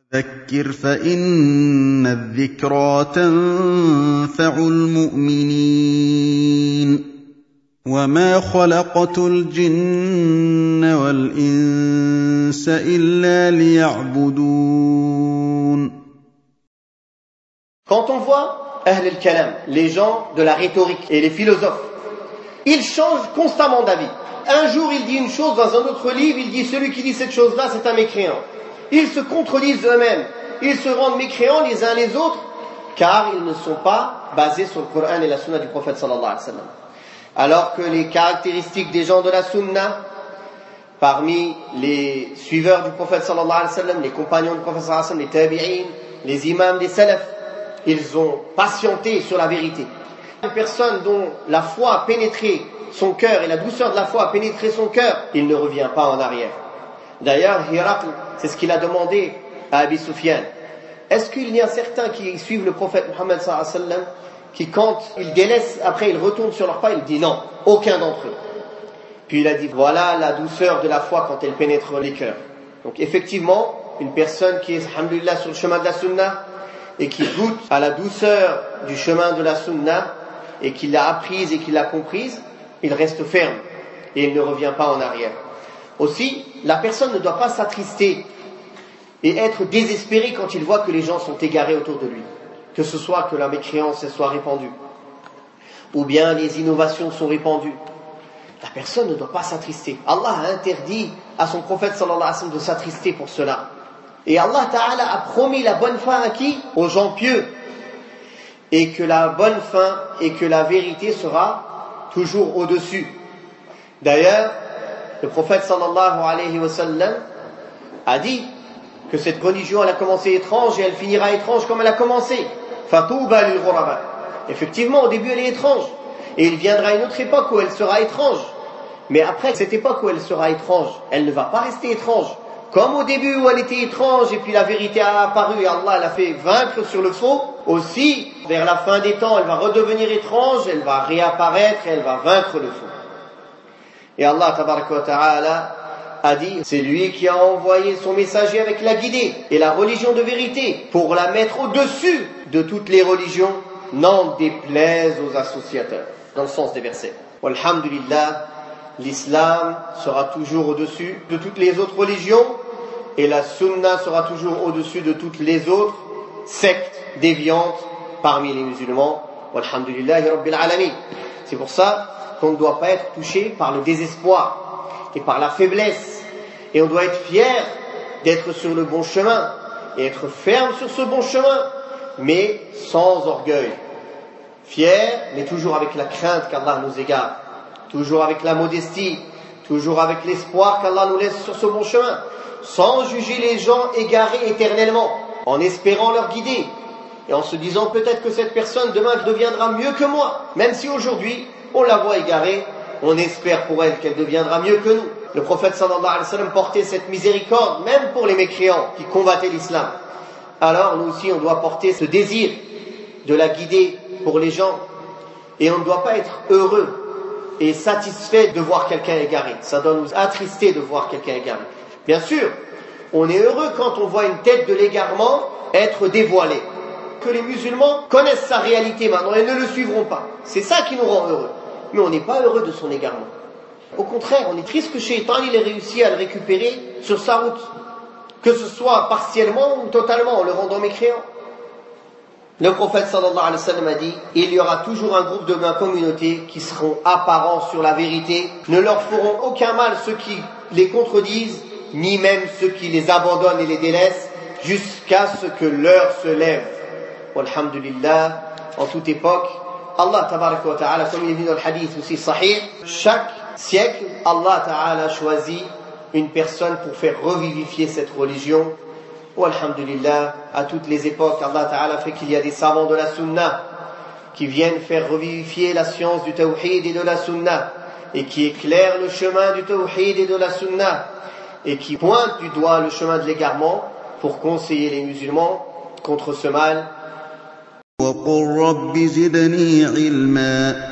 فذكر فإن الذكرى تنفع المؤمنين وما خلقت الجن والإنس إلا ليعبدون. Quand on voit Ahl al-Kalam, les gens de la rhétorique et les philosophes, ils changent constamment d'avis. Un jour il dit une chose, dans un autre livre il dit celui qui dit cette chose-là c'est un mécréant. Ils se contredisent eux-mêmes, ils se rendent mécréants les uns les autres car ils ne sont pas basés sur le Coran et la Sunna du prophète sallallahu alayhi wa sallam. Alors que les caractéristiques des gens de la Sunna, parmi les suiveurs du prophète sallallahu alayhi wa sallam, les compagnons du prophète sallallahu alayhi wa sallam, les tabi'in, les imams des salafs, ils ont patienté sur la vérité. Une personne dont la foi a pénétré son cœur et la douceur de la foi a pénétré son cœur, il ne revient pas en arrière. D'ailleurs, Hiraql, c'est ce qu'il a demandé à Abi Sufyan. Est-ce qu'il y a certains qui suivent le prophète Muhammad sallallahu alayhi wa sallam, qui quand ils délaissent, après ils retournent sur leur pas, il dit non, aucun d'entre eux. Puis il a dit, voilà la douceur de la foi quand elle pénètre les cœurs. Donc effectivement, une personne qui est, alhamdulillah, sur le chemin de la sunna, et qui goûte à la douceur du chemin de la sunna, et qui l'a apprise et qui l'a comprise, il reste ferme, et il ne revient pas en arrière. Aussi, la personne ne doit pas s'attrister et être désespéré quand il voit que les gens sont égarés autour de lui. Que ce soit que la mécréance soit répandue, ou bien les innovations sont répandues. La personne ne doit pas s'attrister. Allah a interdit à son prophète sallallahu alayhi wa sallam de s'attrister pour cela. Et Allah Ta'ala a promis la bonne fin à qui? Aux gens pieux. Et que la bonne fin et que la vérité sera toujours au-dessus. D'ailleurs, le prophète sallallahu alayhi wa sallam a dit que cette religion elle a commencé étrange et elle finira étrange comme elle a commencé. Fatouba lil ghuraba. Effectivement, au début elle est étrange. Et il viendra une autre époque où elle sera étrange. Mais après cette époque où elle sera étrange, elle ne va pas rester étrange. Comme au début où elle était étrange et puis la vérité a apparu et Allah l'a fait vaincre sur le faux, aussi vers la fin des temps elle va redevenir étrange, elle va réapparaître et elle va vaincre le faux. Et Allah tabaraka wa ta'ala a dit, c'est lui qui a envoyé son messager avec la guidée et la religion de vérité pour la mettre au-dessus de toutes les religions, n'en déplaise aux associateurs, dans le sens des versets. Walhamdulillah, l'islam sera toujours au-dessus de toutes les autres religions et la sunna sera toujours au-dessus de toutes les autres sectes déviantes parmi les musulmans. Walhamdulillahi Rabbil Alamin. C'est pour ça qu'on ne doit pas être touché par le désespoir et par la faiblesse. Et on doit être fier d'être sur le bon chemin et être ferme sur ce bon chemin, mais sans orgueil. Fier, mais toujours avec la crainte qu'Allah nous égare. Toujours avec la modestie, toujours avec l'espoir qu'Allah nous laisse sur ce bon chemin, sans juger les gens égarés éternellement, en espérant leur guider, et en se disant peut-être que cette personne demain deviendra mieux que moi, même si aujourd'hui on la voit égarée, on espère pour elle qu'elle deviendra mieux que nous. Le prophète sallallahu alayhi wa sallam portait cette miséricorde, même pour les mécréants qui combattaient l'islam. Alors nous aussi on doit porter ce désir de la guider pour les gens, et on ne doit pas être heureux et satisfait de voir quelqu'un égaré. Ça doit nous attrister de voir quelqu'un égaré. Bien sûr, on est heureux quand on voit une tête de l'égarement être dévoilée. Que les musulmans connaissent sa réalité maintenant et ne le suivront pas. C'est ça qui nous rend heureux. Mais on n'est pas heureux de son égarement. Au contraire, on est triste que Shaitan il ait réussi à le récupérer sur sa route. Que ce soit partiellement ou totalement en le rendant mécréant. Le prophète sallallahu alayhi wa sallam a dit, il y aura toujours un groupe de ma communauté qui seront apparents sur la vérité, ne leur feront aucun mal ceux qui les contredisent, ni même ceux qui les abandonnent et les délaissent, jusqu'à ce que l'heure se lève. Walhamdulillah, en toute époque, Allah tabaraka wa ta'ala, comme il est dit dans le hadith aussi sahih, chaque siècle, Allah ta'ala choisit une personne pour faire revivifier cette religion. Alhamdulillah, à toutes les époques, Allah Ta'ala fait qu'il y a des savants de la sunna qui viennent faire revivifier la science du tawhid et de la sunna et qui éclairent le chemin du tawhid et de la sunna et qui pointent du doigt le chemin de l'égarement pour conseiller les musulmans contre ce mal. وَقُلْ رَبِّ زِدْنِي عِلْمًا